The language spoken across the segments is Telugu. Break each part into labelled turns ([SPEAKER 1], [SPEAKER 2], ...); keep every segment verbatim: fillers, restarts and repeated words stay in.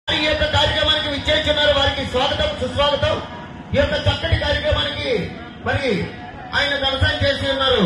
[SPEAKER 1] ఈ యొక్క కార్యక్రమానికి విచ్చేస్తున్నారు. వారికి స్వాగతం సుస్వాగతం. ఈ యొక్క చక్కటి కార్యక్రమానికి మరి ఆయన దర్శనం చేసి ఉన్నారు.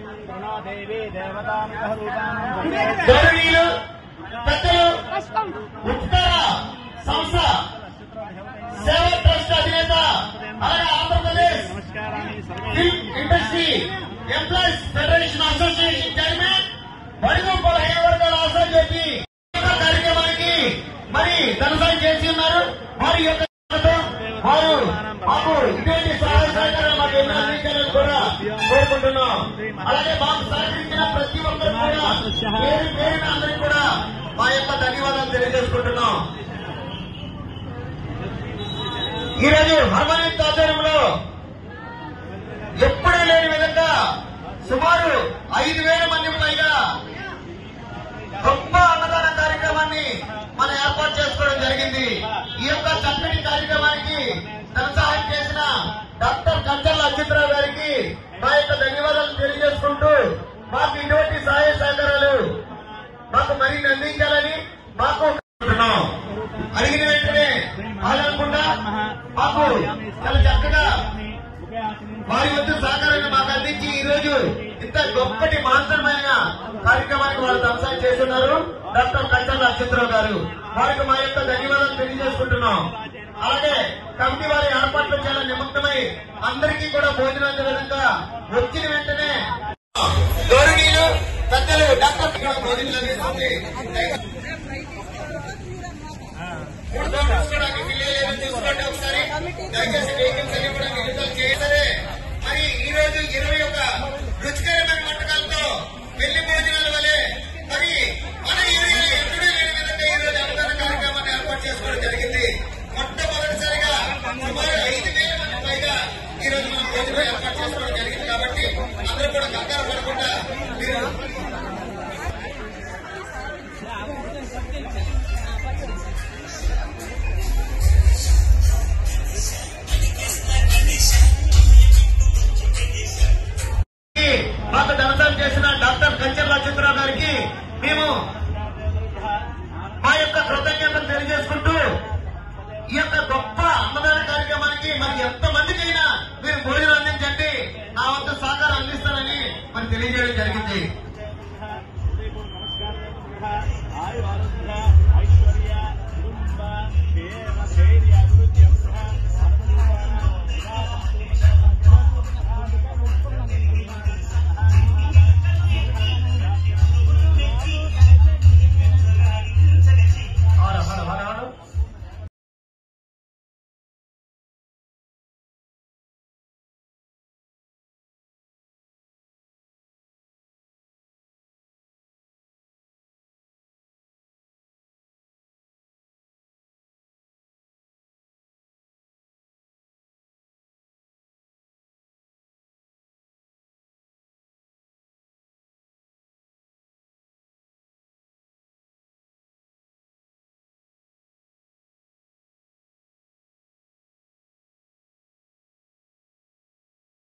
[SPEAKER 1] గౌరవనీయులు పెద్దలు ఉత్తర సంస్థ సేవా ట్రస్ట్ అధినేత అలాగే Andhra Pradesh film industry employees federation association chairman బడుగు బలహీన వర్గాల అసోసియేషన్ కార్యక్రమానికి మరి దర్శనం చేసి ఉన్నారు. వారి యొక్క వారు మాకు ఇటువంటి సహాయ సహకారాలు మాకు ఎన్నో అందించాలని కూడా కోరుకుంటున్నాం. అలాగే మాకు సహకరించిన ప్రతి ఒక్కరు కూడా పేరు పేరున అందరికీ కూడా మా యొక్క ధన్యవాదాలు తెలియజేసుకుంటున్నాం. ఈరోజు హర్మనీత్ ఆధ్వర్యంలో ఎప్పుడూ లేని విధంగా సుమారు ఐదు వేల మంది పైగా గొప్ప అన్నదాన కార్యక్రమాన్ని మనం ఏర్పాటు చేసుకోవడం జరిగింది. ఈ యొక్క చక్కటి కార్యక్రమానికి ధన సహాయం చేసిన డాక్టర్ కంచర్ల అచ్యుతరావు గారికి మా యొక్క ధన్యవాదాలు తెలియజేసుకుంటూ మాకు ఇటువంటి సహాయ సహకారాలు మాకు మరిన్ని అందించాలని మాకు అడిగిన వెంటనే ఆగకుండా మాకు చాలా చక్కగా వారి వద్ద సహకారాన్ని మాకు అందించి ఈ రోజు ఇంత గొప్పటి మహత్తరమైన కార్యక్రమానికి వాళ్ళు ధనసాయం చేస్తున్నారు. డాక్టర్ కంచర్ల అచ్యుతరావు గారు వారికి మా యొక్క ధన్యవాదాలు తెలియజేసుకుంటున్నాం. అలాగే కమిటీ వారి ఏర్పాట్లు చాలా నిమగ్నమై అందరికీ కూడా భోజనం అందే విధంగా వచ్చిన వెంటనే గౌరవనీయులు పెద్దలు డాక్టర్ భోజనం అందిస్తుంది. చూసుకోండి ఒకసారి దయచేసి వెహికల్స్ అన్ని కూడా విడుదల చేయాలి. మరి ఈ రోజు ఇరవై ఒక రుచికరమైన వంటకాలతో పెళ్లి భోజనాల వలె మరి మన ఏరియాలో ఎప్పుడూ లేని విధంగా ఈ రోజు అన్నదాన కార్యక్రమాన్ని ఏర్పాటు చేసుకోవడం జరిగింది. మొట్టమొదటిసారిగా సుమారు ఐదు వేల మంది పైగా ఈ రోజు మనం భోజనం ఏర్పాటు చేసుకోవడం జరిగింది. కాబట్టి అందరూ కూడా కంగారు పడకుండా మీరు మాకు ధనసాయం చేసిన డాక్టర్ కంచర్ల అచ్యుతరావు గారికి మేము మా యొక్క కృతజ్ఞతలు తెలియజేసుకుంటూ ఈ యొక్క గొప్ప అన్నదాన కార్యక్రమానికి మరి ఎంతమందికైనా మీరు భోజనం అందించండి, నా వద్ద సహకారం అందిస్తానని మరి తెలియజేయడం జరిగింది.